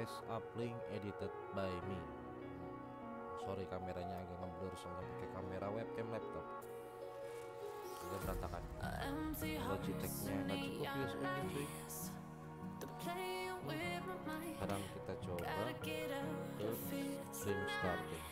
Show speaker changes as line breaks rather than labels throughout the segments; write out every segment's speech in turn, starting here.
Face Uplink edited by me. Sorry kameranya agak ngeblur soalnya pakai kamera webcam laptop. Agak berantakan. Logitech-nya nggak cukup USB-nya cuy. Sekarang kita coba ke stream starting.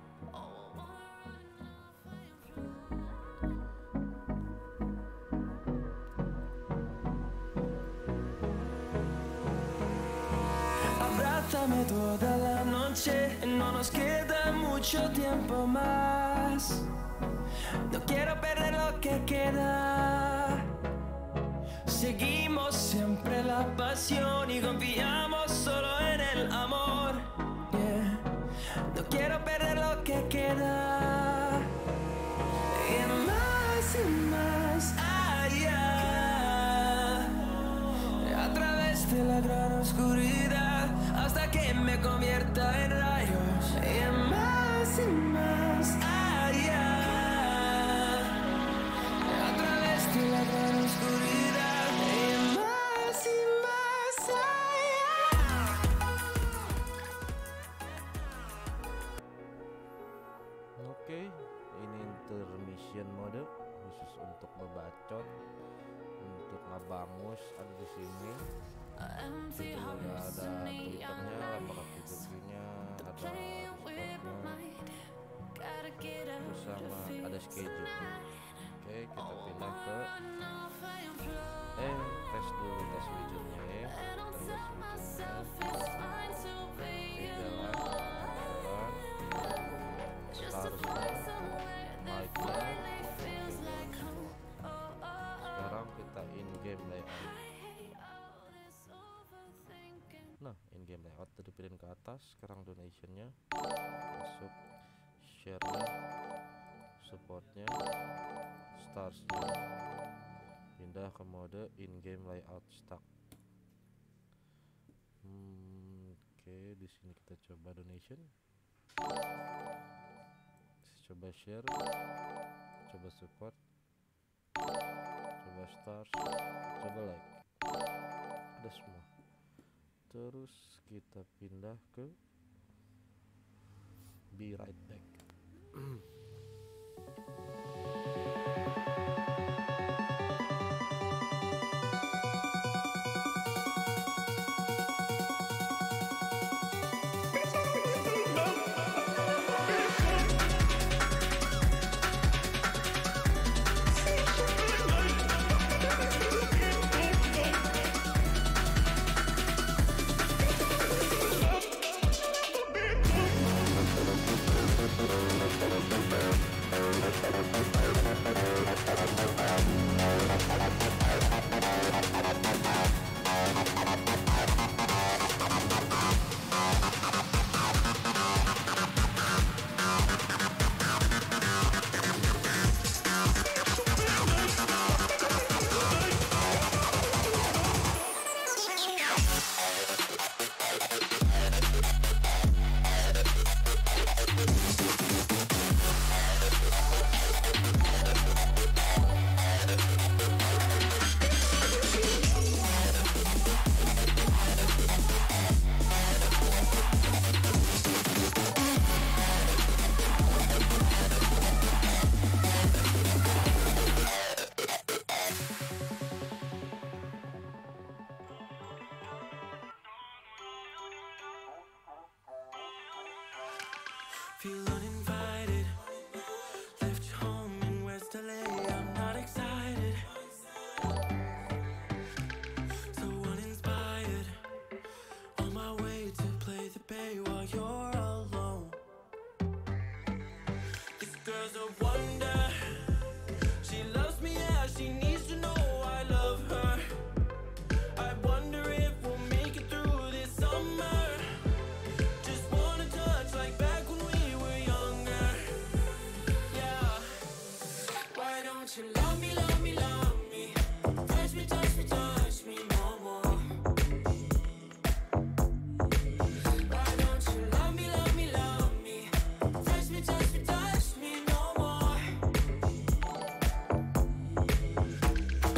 Abrázame toda la noche, no nos queda mucho tiempo más. No quiero perder lo que queda. Seguimos siempre la pasión y confiamos solo en el amor. Yeah. No quiero perder lo que queda. Y más allá. A través de la gran oscuridad hasta que me convierta en rayos. Y más allá. A través de la gran oscuridad.
Oke, ini intermission mode khusus untuk bebacot, untuk ngabangus ada di sini. Itu udah ada Twitternya, lama Twitternya, ada Discordnya, terus sama ada schedule. Oke, kita pindah ke tes dulu tes widgetnya ya. Sekarang kita in game layout. Nah, in game layout tadi pilih ke atas. Sekarang donationnya masuk, share-nya, supportnya, stars-nya, pindah ke mode in game layout stack. Oke, di sini kita coba donation, coba share, coba support, coba stars, coba like, ada semua. Terus kita pindah ke be right back.
Feel uninvited, left home in West LA, I'm not excited, so uninspired, on my way to play the bay while you're alone. This girl's a wonder, she loves me, yeah, she needs to know I love her. I wonder if we'll make it through this summer. Just wanna touch like back when we were younger. Yeah. Why don't you love me, love me, love me? Touch me, touch me, touch me no more. Why don't you love me, love me, love me? Touch me, touch me, touch me no more.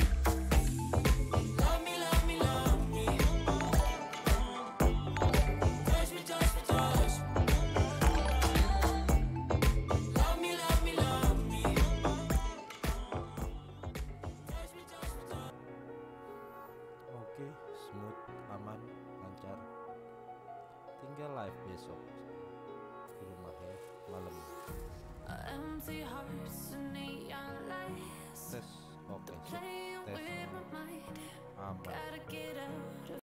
Love me, love me, love me.
smooth, aman, lancar. Tinggal live besok di rumah ya, malam.
Empty hearts and neon lights
Tes, oke, sip.
playing
Tes
with my mind.
aman.
Gotta get out of